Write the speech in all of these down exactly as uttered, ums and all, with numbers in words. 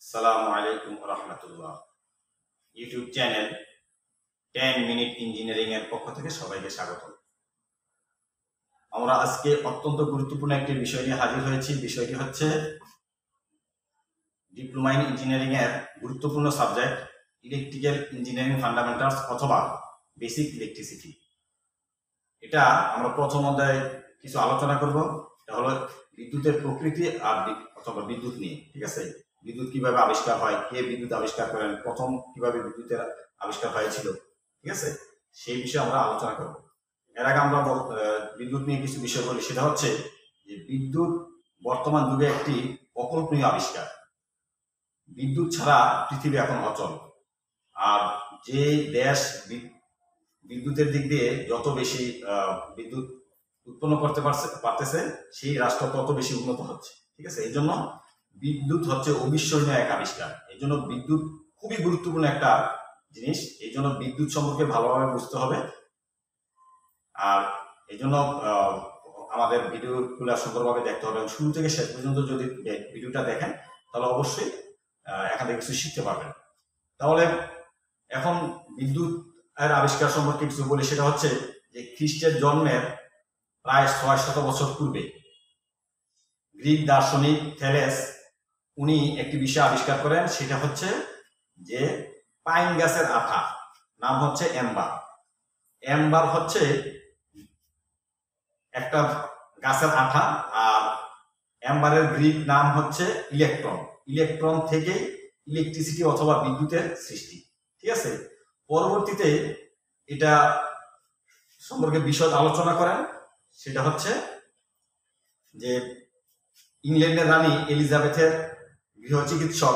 আসসালামু আলাইকুম রহমতুল্লাহ। YouTube channel ten minute engineering এর পক্ষ থেকে সবাইকে স্বাগত। আমরা আজকে অত্যন্ত গুরুত্বপূর্ণ একটি বিষয় নিয়ে হাজির হয়েছি। বিষয়টি হচ্ছে ডিপ্লোমা ইন ইঞ্জিনিয়ারিং এর গুরুত্বপূর্ণ সাবজেক্ট ইলেকট্রিক্যাল ইঞ্জিনিয়ারিং ফান্ডামেন্টালস অথবা বেসিক ইলেকট্রিসিটি। এটা আমরা প্রথম অধ্যায়ে কিছু আলোচনা করব। এটা হলো বিদ্যুতের প্রকৃতি আর অথবা বিদ্যুৎ নিয়ে। ঠিক আছে, বিদ্যুৎ কিভাবে আবিষ্কার হয়, কে বিদ্যুৎ আবিষ্কার করেন, প্রথম কিভাবে বিদ্যুতের আবিষ্কার হয়েছিল, ঠিক আছে, সেই বিষয়ে আমরা আলোচনা করব। এর আগে আমরা বিদ্যুৎ নিয়ে কিছু বিষয় বলি। সেটা হচ্ছে যে বিদ্যুৎ বর্তমান যুগে একটি অকল্পনীয় আবিষ্কার। বিদ্যুৎ ছাড়া পৃথিবী এখন অচল। আর যে দেশ বিদ্যুতের দিক দিয়ে যত বেশি বিদ্যুৎ উৎপন্ন করতে পারছে পারতেছে সেই রাষ্ট্র তত বেশি উন্নত হচ্ছে। ঠিক আছে, এই জন্য বিদ্যুৎ হচ্ছে অবিস্মরণীয় এক আবিষ্কার। এই জন্য বিদ্যুৎ খুবই গুরুত্বপূর্ণ একটা জিনিস। এই জন্য বিদ্যুৎ সম্পর্কে ভালোভাবে বুঝতে হবে। আর এই জন্য আমাদের ভিডিওগুলো সুন্দরভাবে দেখতে হবে। শুরু থেকে শেষ পর্যন্ত যদি ভিডিওটা দেখেন তাহলে অবশ্যই এখান থেকে কিছু শিখতে পারবেন। তাহলে এখন বিদ্যুৎ এর আবিষ্কার সম্পর্কে কিছু বলি। সেটা হচ্ছে যে খ্রিস্টের জন্মের প্রায় ছয় শত বছর পূর্বে গ্রিক দার্শনিক থেলেস উনি একটি বিষয় আবিষ্কার করেন। সেটা হচ্ছে যে পাইন গাছের আঠা, নাম হচ্ছে এম্বার। এম্বার হচ্ছে একটা গাছের আঠা, আর এম্বারের গ্রিক নাম হচ্ছে ইলেকট্রন। ইলেকট্রন থেকে ইলেকট্রিসিটি অথবা বিদ্যুতের সৃষ্টি। ঠিক আছে, পরবর্তীতে এটা সম্পর্কে বিশদ আলোচনা করেন। সেটা হচ্ছে যে ইংল্যান্ডের রানী এলিজাবেথের গৃহ চিকিৎসক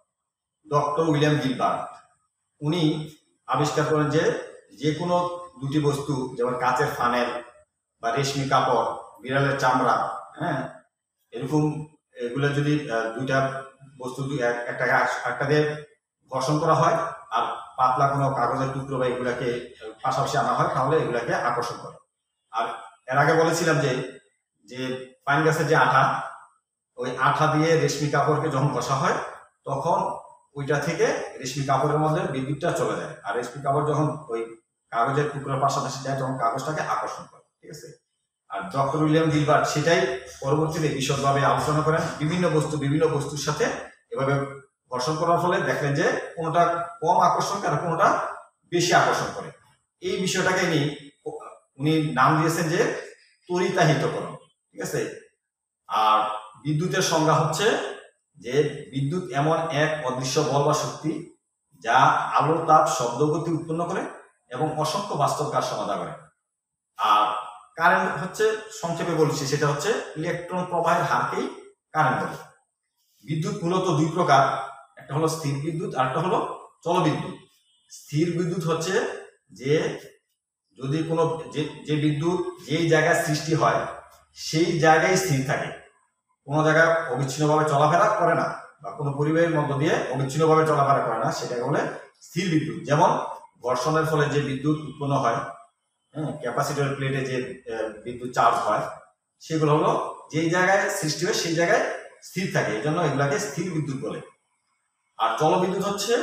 ডক্টর উইলিয়াম গিলবার্ট উনি আবিষ্কার করেন যে যে কোনো দুটি বস্তু, যেমন কাচের ফানেল বা রেশমি কাপড়, বিড়ালের চামড়া, হ্যাঁ, এরকম এগুলো যদি দুইটা বস্তু একটা একটা দিয়ে ঘর্ষণ করা হয় আর পাতলা কোনো কাগজের টুকরো বা এগুলাকে পাশাপাশি আনা হয়, তাহলে এগুলাকে আকর্ষণ করে। আর এর আগে বলেছিলাম যে যে পাইন গাছের যে আঠা, ওই আঠা দিয়ে রেশমি কাপড়কে যখন ঘষা হয় তখন ওইটা থেকে রেশমি কাপড়ের মধ্যে বিদ্যুৎটা চলে যায়। আর রেশমি কাপড় যখন ওই কাগজের টুকরোর পাশাপাশি যায় তখন কাগজটাকে আকর্ষণ করে। ঠিক আছে, আর ডক্টর উইলিয়াম গিলবার্ট সেটাই পরবর্তীতে বিশদভাবে আলোচনা করেন। বিভিন্ন বস্তু বিভিন্ন বস্তুর সাথে এভাবে ঘর্ষণ করার ফলে দেখলেন যে কোনোটা কম আকর্ষণ করে আর কোনোটা বেশি আকর্ষণ করে। এই বিষয়টাকে নিয়ে উনি নাম দিয়েছেন যে তড়িতাহিতকরণ। ঠিক আছে, আর বিদ্যুতের সংজ্ঞা হচ্ছে যে বিদ্যুৎ এমন এক অদৃশ্য বল বা শক্তি যা আলো, তাপ, শব্দ, গতি উৎপন্ন করে এবং অসংখ্য বাস্তব কাজ সমাধা করে। আর কারেন্ট হচ্ছে, সংক্ষেপে বলছি, সেটা হচ্ছে ইলেকট্রন প্রবাহের হারকেই কারেন্ট বলে। বিদ্যুৎ মূলত দুই প্রকার, একটা হলো স্থির বিদ্যুৎ আর একটা হলো চলবিদ্যুৎ। স্থির বিদ্যুৎ হচ্ছে যে যদি কোনো যে বিদ্যুৎ যেই জায়গায় সৃষ্টি হয় সেই জায়গায় স্থির থাকে, কোনো জায়গায় অবিচ্ছিন্নভাবে চলাফেরা করে না বা কোনো পরিবেশের মধ্য দিয়ে অবিচ্ছিন্নভাবে চলাফেরা করে না, সেটাকে বলে স্থির বিদ্যুৎ। যেমন ঘর্ষণের ফলে যে বিদ্যুৎ উৎপন্ন হয়, হ্যাঁ, ক্যাপাসিটর প্লেটে যে বিদ্যুৎ চার্জ হয়, সেগুলো হলো যেই জায়গায় সৃষ্টি হয় সেই জায়গায় স্থির থাকে, এই জন্য এগুলাকে স্থির বিদ্যুৎ বলে। আর জলবিদ্যুৎ হচ্ছে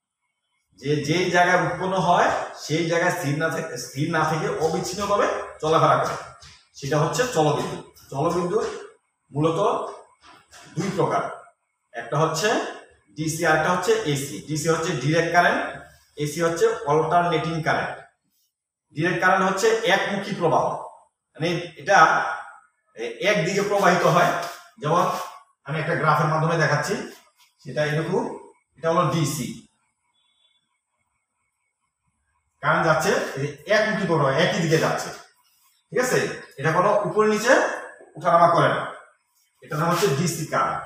যে যেই জায়গায় উৎপন্ন হয় সেই জায়গায় স্থির না থেকে স্থির না থেকে অবিচ্ছিন্নভাবে চলাফেরা করে, সেটা হচ্ছে জলবিদ্যুৎ। জলবিদ্যুৎ মূলত দুই প্রকার, একটা হচ্ছে ডিসি আর একটা হচ্ছে এসি। ডিসি হচ্ছে ডিরেক্ট কারেন্ট, এসি হচ্ছে অল্টারনেটিং কারেন্ট। ডিরেক্ট কারেন্ট হচ্ছে একমুখী প্রবাহ, মানে এটা একদিকে প্রবাহিত হয়। যেমন আমি একটা গ্রাফের মাধ্যমে দেখাচ্ছি, সেটা এরকম, এটা হলো ডিসি কারেন্ট যাচ্ছে একমুখী প্রবাহ, একই দিকে যাচ্ছে। ঠিক আছে, এটা কোনো উপরে নিচে উঠানামা করে না, এটা নাম হচ্ছে ডিসি কারেন্ট।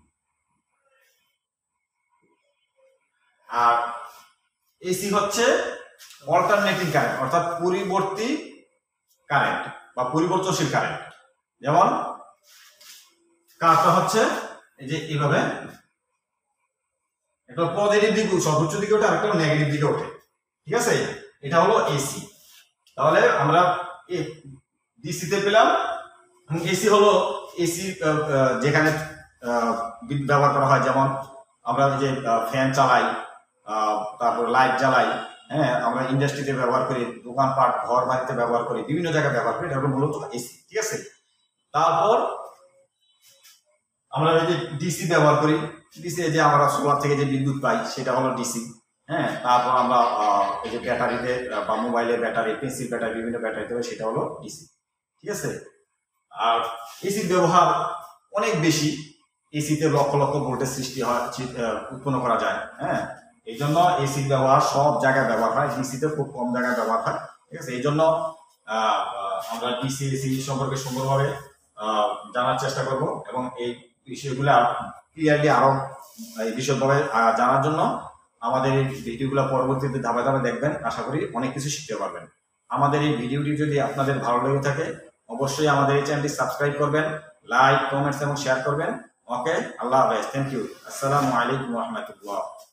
আর এসি হচ্ছে অল্টারনেটিং কারেন্ট, অর্থাৎ পরিবর্তী কারেন্ট বা পরিবর্তনশীল কারেন্ট। যেমন কারটা হচ্ছে এই যে এইভাবে, একটা পজিটিভ দিকে সর্বোচ্চ দিকে ওঠে আর একটা নেগেটিভ দিকে ওঠে। ঠিক আছে, এটা হলো এসি। তাহলে আমরা ডিসিতে পেলাম। এসি হলো এসি যেখানে বিদ্যুৎ ব্যবহার করা হয়, যেমন আমরা যে ফ্যান চালাই, তারপর লাইট জ্বালাই, হ্যাঁ আমরা ইন্ডাস্ট্রিতে ব্যবহার করি, দোকানপাট ঘর বাড়িতে ব্যবহার করি, বিভিন্ন জায়গায় ব্যবহার করি, এটা হলো মূলত এসি। ঠিক আছে, তারপর আমরা এই যে ডিসি ব্যবহার করি, ডিসি যে আমরা সোলার থেকে যে বিদ্যুৎ পাই সেটা হলো ডিসি। হ্যাঁ, তারপর আমরা এই যে ব্যাটারিতে বা মোবাইলের ব্যাটারি, পেন্সিল ব্যাটারি, বিভিন্ন ব্যাটারিতে সেটা হলো ডিসি। ঠিক আছে, আর এসির ব্যবহার অনেক বেশি, এসিতে লক্ষ লক্ষ ভোল্টেজ সৃষ্টি হয়, উৎপন্ন করা যায়। হ্যাঁ, এই জন্য এসির ব্যবহার সব জায়গায় ব্যবহার হয়, ডিসিতে খুব কম জায়গায় ব্যবহার হয়। ঠিক আছে, এই জন্য আমরা ডিসি এসি সম্পর্কে সুন্দরভাবে জানার চেষ্টা করব এবং এই বিষয়গুলো ক্লিয়ারলি আরো এই বিশদভাবে জানার জন্য আমাদের এই ভিডিওগুলো পরবর্তীতে ধাপে ধাপে দেখবেন। আশা করি অনেক কিছু শিখতে পারবেন। আমাদের এই ভিডিওটি যদি আপনাদের ভালো লেগে থাকে অবশ্যই আমাদের এই চ্যানেলটি সাবস্ক্রাইব করবেন, লাইক, কমেন্টস এবং শেয়ার করবেন। ওকে, আল্লাহ হাফেজ, থ্যাংক ইউ, আসসালামু আলাইকুম ওয়া রাহমাতুল্লাহ।